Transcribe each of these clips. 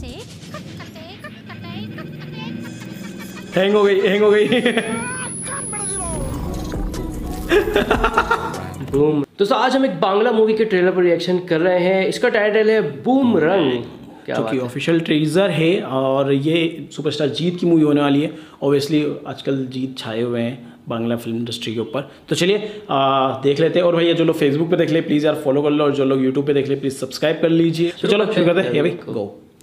Hang हो गई boom. तो आज हम एक बांग्ला मूवी के ट्रेलर पर रिएक्शन कर रहे हैं। इसका टाइटल है बूम रंग, जो कि ऑफिशियल टीजर है और ये सुपरस्टार जीत की मूवी होने वाली है। ऑब्वियसली आजकल जीत छाए हुए हैं बांग्ला फिल्म इंडस्ट्री के ऊपर। तो चलिए देख लेते हैं। और भैया जो लोग फेसबुक पे देख ले प्लीज़ यार फॉलो कर लो, और जो लोग यूट्यूब पे देख ले प्लीज़ सब्सक्राइब कर लीजिए। तो चलो शुरू करते हैं। भाई गो।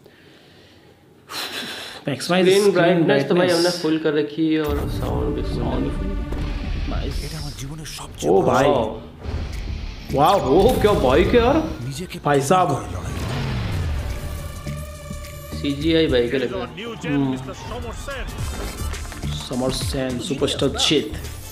मैक्सिमाइज स्क्रीन ब्राइटनेस तो भाई हमने फुल कर रखी है और साउंड भी नाइस। ओ भाई वाह, वो क्या बाइक है यार भाई साहब, सीजीआई बाइक है लग रहा है। Samar Sen superstar Jeet.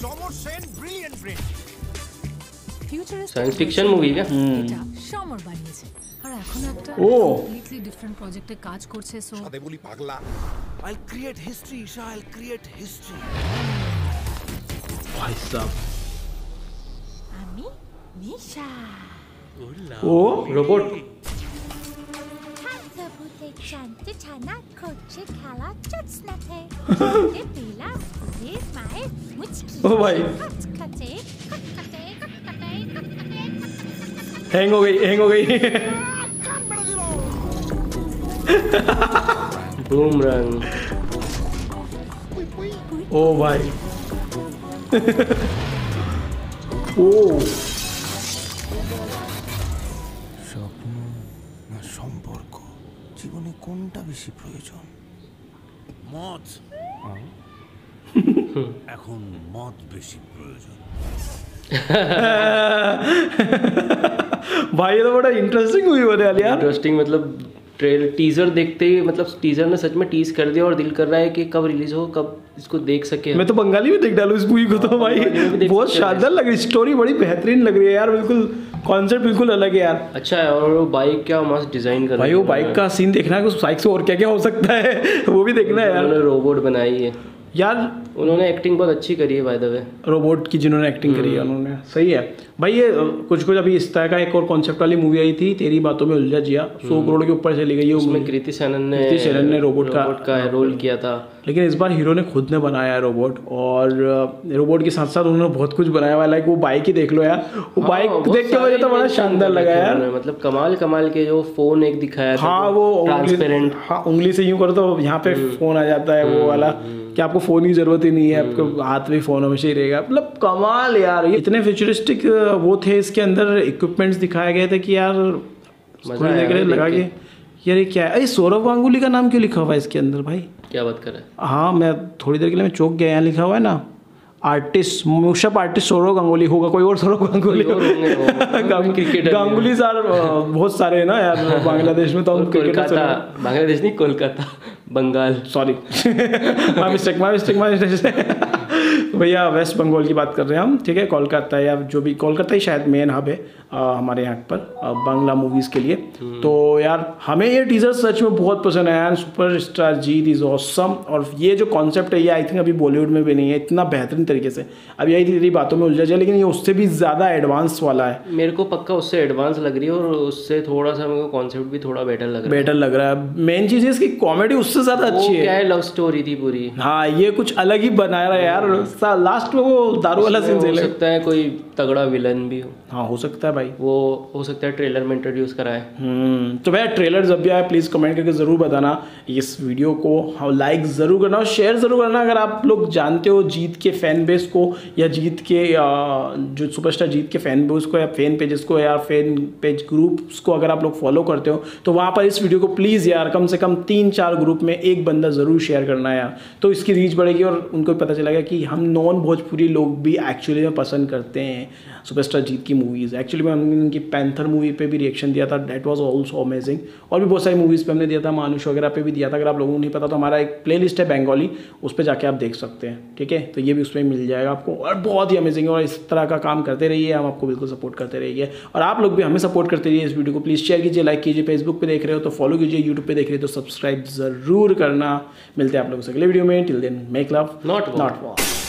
Science fiction movie না সমর বানিয়েছে আর এখন একটা কমপ্লিটলি ডিফারেন্ট প্রজেক্টে কাজ করছে। সো সাদে বলি পাগলা, I'll create history, I'll create history. ভাই সাহেব আমি নিশা ও রোবট শান্তি ছানা করছে খেলা চটসনাতে পেলা দিস মাই মুচকি। ओ भाई খাতে हैंग हो गई बूम रंग। ओ भाई ও স্বপ্ন না সম্পর্ক, জীবনে কোনটা বেশি প্রয়োজন? মদ। এখন মদ বেশি প্রয়োজন। भाई ये तो बड़ा इंटरेस्टिंग मूवी होने वाली यार। इंटरेस्टिंग मतलब टीजर देखते ही मतलब टीजर ने सच में टीज कर दिया और दिल कर रहा है कि कब रिलीज हो, कब इसको देख सके। मैं तो बंगाली में देख डालूं इस मूवी को तो भाई बहुत शानदार लग रही है। स्टोरी बड़ी बेहतरीन लग रही है यार, बिल्कुल कॉन्सेप्ट बिल्कुल अलग है यार। अच्छा है। और वो बाइक क्या मस्त डिजाइन कर भाई, वो बाइक का सीन देखना है, उस बाइक से और क्या क्या हो सकता है वो भी देखना है यार। उन्होंने रोबोट बनाई है यार, उन्होंने एक्टिंग बहुत अच्छी करी है बाय द वे। रोबोट की जिन्होंने एक्टिंग करी है उन्होंने, सही है भाई। ये कुछ अभी इस तरह का एक और कॉन्सेप्ट वाली मूवी आई थी, तेरी बातों में उलझा जिया, 100 करोड़ के ऊपर चली गई है। उसमें कृति सेनन ने रोबोट का रोल किया था, लेकिन इस बार हीरो ने खुद ने बनाया है रोबोट। और रोबोट के साथ साथ उन्होंने बहुत कुछ बनाया हुआ है। लाइक वो बाइक ही देख लो यार, वो बाइक देख के मुझे तो बड़ा शानदार लगा यार। मतलब कमाल के जो फोन एक दिखाया था, हाँ वो ट्रांसपेरेंट, हाँ उंगली से यूं करो तो यहाँ पे फोन आ जाता है, वो वाला कि आपको फोन की जरूरत ही नहीं है, आपको हाथ में फोन हमेशा ही रहेगा। मतलब कमाल यार, ये इतने फ्यूचरिस्टिक वो थे इसके अंदर, इक्विपमेंट्स दिखाए गए थे कि यार देख रहे लगा के यार ये क्या है। अरे सौरव गांगुली का नाम क्यों लिखा हुआ है इसके अंदर भाई? क्या बात कर रहे हैं? हाँ मैं थोड़ी देर के लिए मैं चौंक गया, यहाँ लिखा हुआ है ना artist, mashup artist Saurav Ganguly होगा, कोई और सौरव गांगुली गांगुली सर बहुत सारे हैं ना यार बांग्लादेश में। तो हम कोलकाता, बांग्लादेश नहीं Kolkata, Bengal, sorry my mistake भैया, वेस्ट बंगाल की बात कर रहे हैं हम, ठीक है। कोलकाता या जो भी, कोलकाता ही शायद मेन हब है हमारे यहाँ पर बांग्ला मूवीज़ के लिए। तो यार हमें ये टीजर सच में बहुत पसंद आया यार। Superstar Jeet is awesome. और ये जो कॉन्सेप्ट है ये आई थिंक अभी बॉलीवुड में भी नहीं है इतना बेहतरीन तरीके से। अब यही तेरी बातों में उलझा जाए, लेकिन ये उससे भी ज़्यादा एडवांस वाला है। मेरे को पक्का उससे एडवांस लग रही है और उससे थोड़ा सा मेरे को कॉन्सेप्ट भी थोड़ा बेटर लग रहा है। मेन चीज़ है इसकी कॉमेडी उससे ज़्यादा अच्छी है। क्या है, लव स्टोरी थी पूरी। हाँ ये कुछ अलग ही बनाया रहा है यार। लास्ट में वो दारू वाला सीन हो सकता है कोई तगड़ा विलन भी हो। हाँ हो सकता है भाई, वो हो सकता है ट्रेलर में इंट्रोड्यूस कराए। तो भैया ट्रेलर जब भी आए प्लीज़ कमेंट करके ज़रूर बताना। इस वीडियो को लाइक ज़रूर करना और शेयर ज़रूर करना अगर आप लोग जानते हो जीत के फैन बेस को, या जीत के जो सुपरस्टार जीत के फैन बेस को, या फैन पेजेस को, या फैन पेज ग्रुप्स को अगर आप लोग फॉलो करते हो तो वहाँ पर इस वीडियो को प्लीज़ यार कम से कम 3-4 ग्रुप में एक बंदा ज़रूर शेयर करना है यार। तो इसकी रीच बढ़ेगी और उनको पता चलेगा कि हम नॉन भोजपुरी लोग भी एक्चुअली में पसंद करते हैं सुपरस्टार जीत की मूवीज़। एक्चुअली में हमने उनकी पैंथर मूवी पे भी रिएक्शन दिया था, दैट वाज आल्सो अमेजिंग। और भी बहुत सारी मूवीज़ पे हमने दिया था, मानुष वगैरह पे भी दिया था। अगर आप लोगों को नहीं पता तो हमारा एक प्लेलिस्ट है बंगाली, उस पर जाके आप देख सकते हैं, ठीक है। तो ये भी उसमें मिल जाएगा आपको और बहुत ही अमेजिंग है। और इस तरह का काम करते रहिए, हम आपको बिल्कुल सपोर्ट करते रहिए और आप लोग भी हमें सपोर्ट करते रहिए। इस वीडियो को प्लीज़ शेयर कीजिए, लाइक कीजिए। फेसबुक पे देख रहे हो तो फॉलो कीजिए, यूट्यूब पे देख रहे हो तो सब्सक्राइब ज़रूर करना। मिलते हैं आप लोगों से अगले वीडियो में। Till then make love not war.